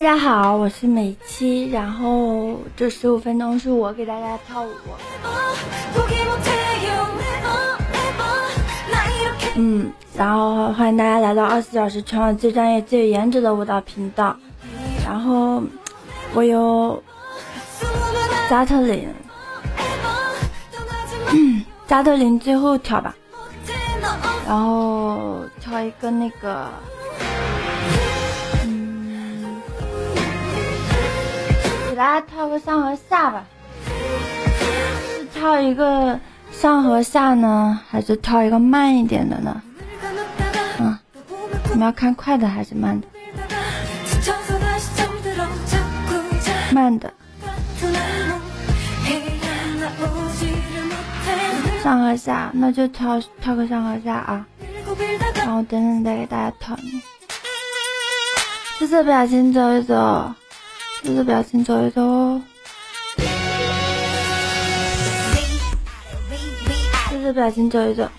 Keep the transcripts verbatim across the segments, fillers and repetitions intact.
大家好，我是美七，然后这十五分钟是我给大家跳舞。嗯，然后欢迎大家来到二十四小时全网最专业、最有颜值的舞蹈频道。然后我有加特林，嗯，加特林最后跳吧，然后跳一个那个。给大家跳个上和下吧，是跳一个上和下呢，还是跳一个慢一点的呢？嗯，你们要看快的还是慢的？慢的。上和下，那就跳跳个上和下啊，然后等等再给大家跳你。这次表情走一走。这个表情走一走哦，这个表情走一走。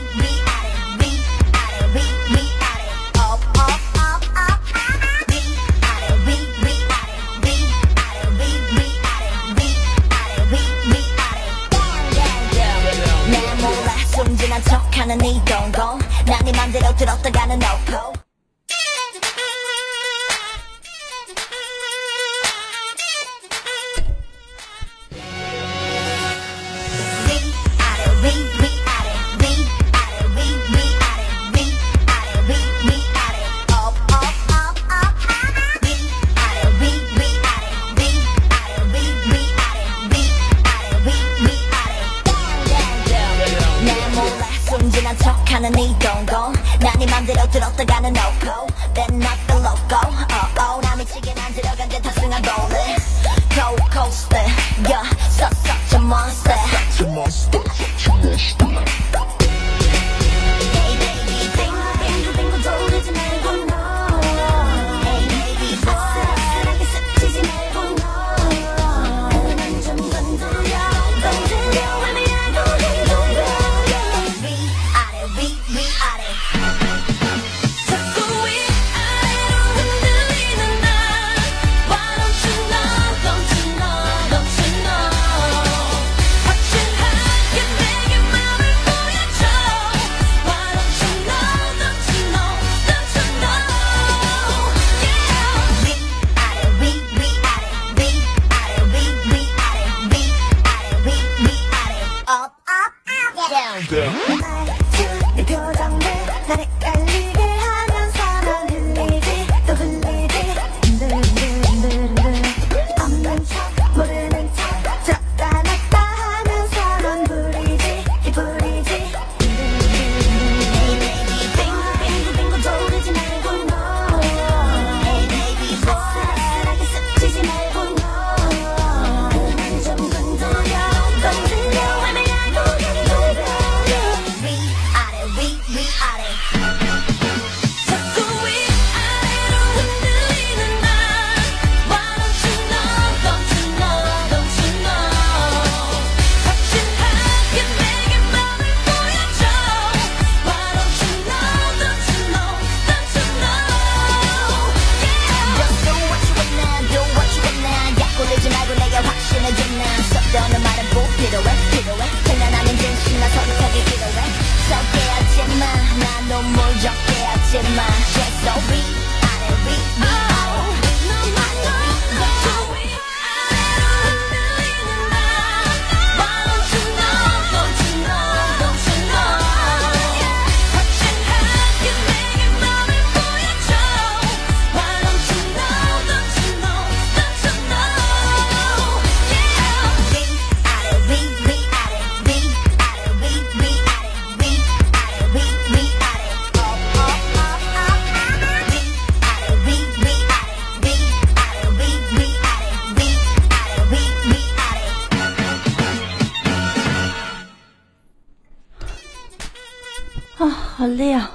啊，好累啊！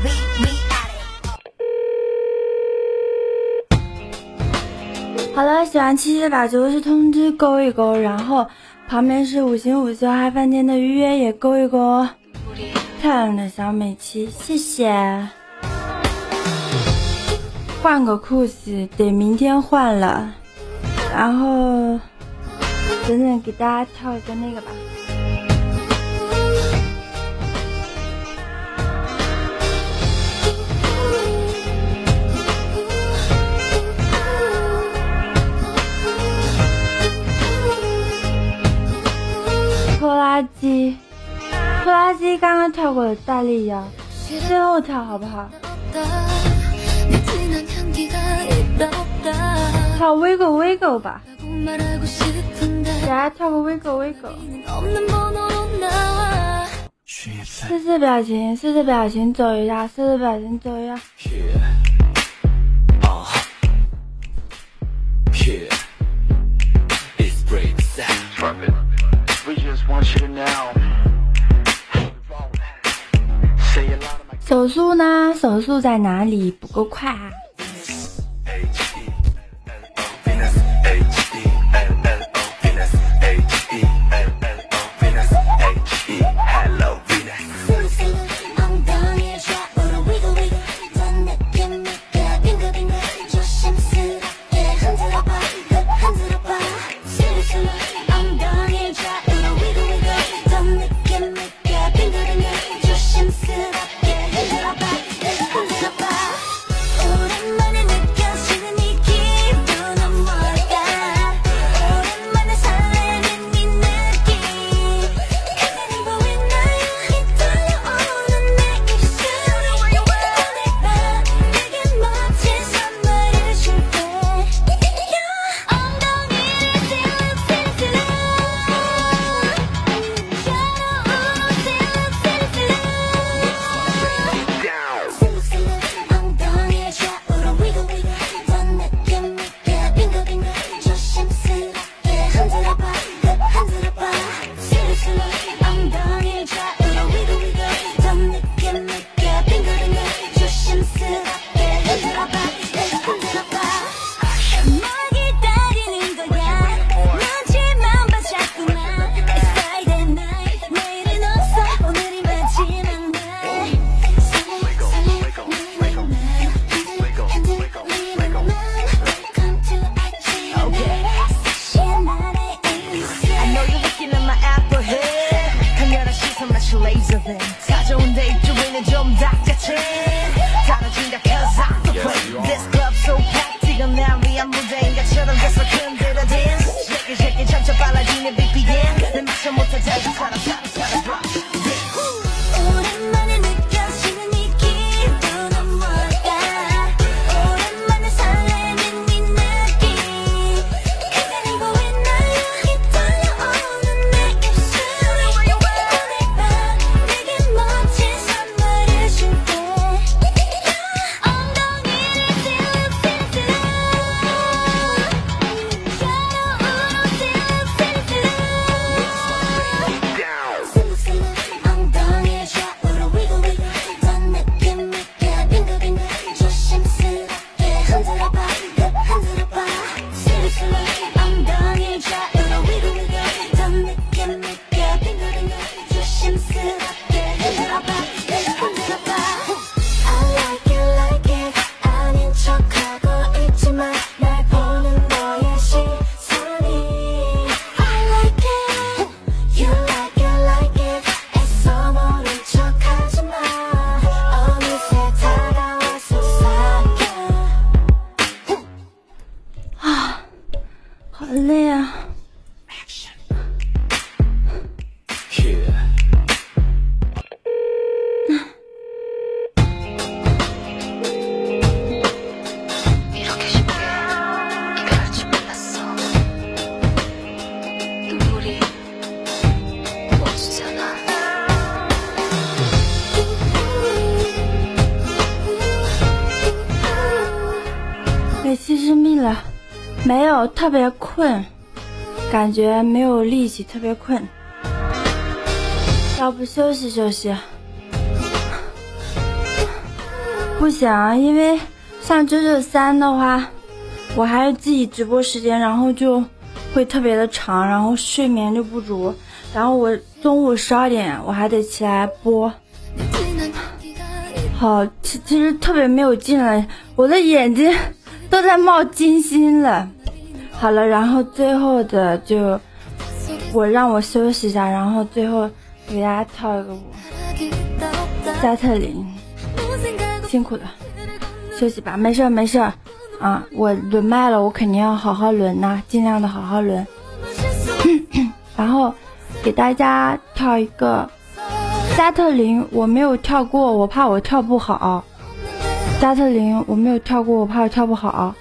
好了，喜完七七把九十通知勾一勾，然后旁边是五星五秀嗨饭店的预约也勾一勾哦。漂亮的小美琪，谢谢。换个裤子得明天换了，然后等等给大家跳一个那个吧。拖拉机，拖拉机刚刚跳过了大力摇，最后跳好不好？跳 wiggle wiggle 吧，给大家跳个 wiggle wiggle。四次表情，四次表情走一下，四次表情走一下。手速呢？手速在哪里？不够快啊！被气失密了，没有，特别困，感觉没有力气，特别困，要不休息休息？不行，因为上九九三的话， 我还是自己直播时间，然后就会特别的长，然后睡眠就不足，然后我中午十二点我还得起来播。好，其其实特别没有劲了，我的眼睛都在冒金星了。好了，然后最后的就我让我休息一下，然后最后给大家跳一个舞。加特林，辛苦了，休息吧，没事没事啊，我轮麦了，我肯定要好好轮呐，尽量的好好轮。然后给大家跳一个加特林，我没有跳过，我怕我跳不好。加特林我没有跳过，我怕我跳不好，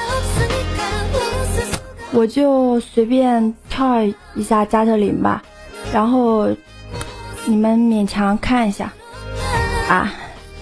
我就随便跳一下加特林吧，然后你们勉强看一下啊，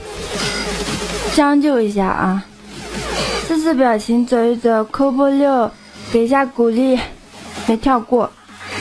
将就一下啊。试试表情走一走，扣波六给一下鼓励，没跳过。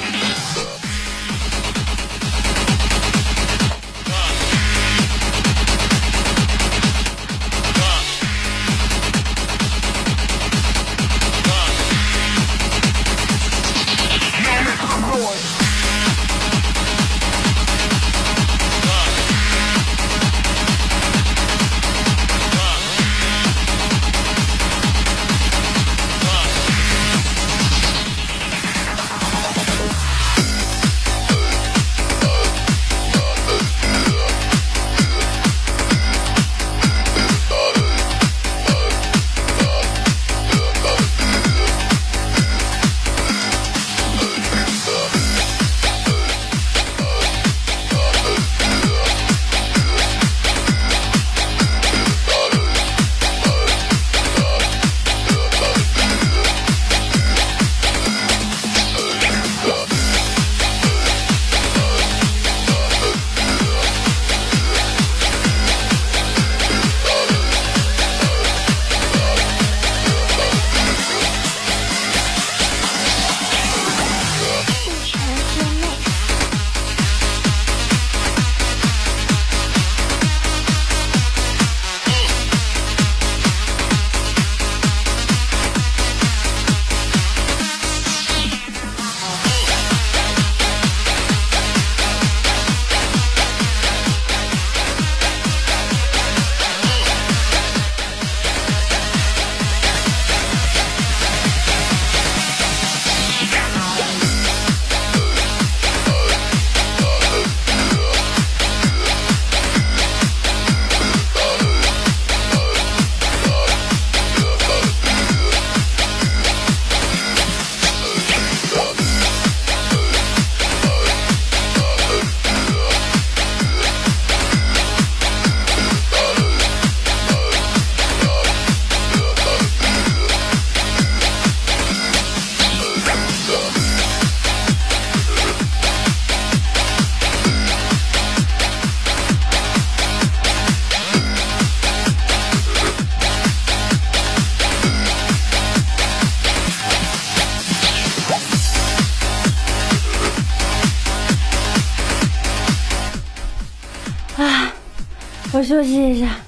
我休息一下。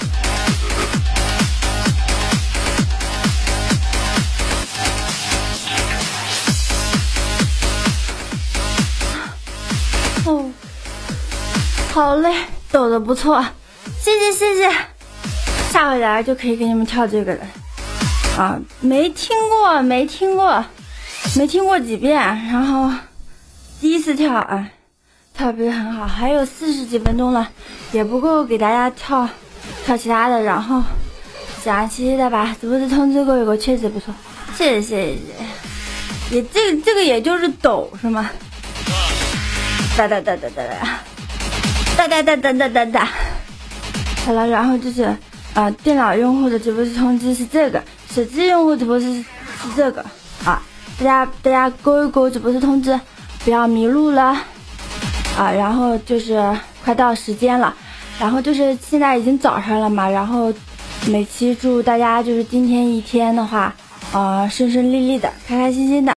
哦，好嘞，抖的不错，谢谢谢谢。下回来就可以给你们跳这个了。啊，没听过，没听过，没听过几遍，然后第一次跳啊。跳不是很好，还有四十几分钟了，也不够给大家跳跳其他的，然后想期期的吧，直播的通知给我有个确实不错，谢谢谢谢，也这个这个也就是抖是吗？哒哒哒哒哒哒哒哒哒哒哒哒哒，好了，然后就是啊、呃，电脑用户的直播室通知是这个，手机用户直播室是这个啊，大家大家勾一勾直播室通知，不要迷路了。啊，然后就是快到时间了，然后就是现在已经早上了嘛，然后每期祝大家就是今天一天的话，呃，顺顺利利的，开开心心的。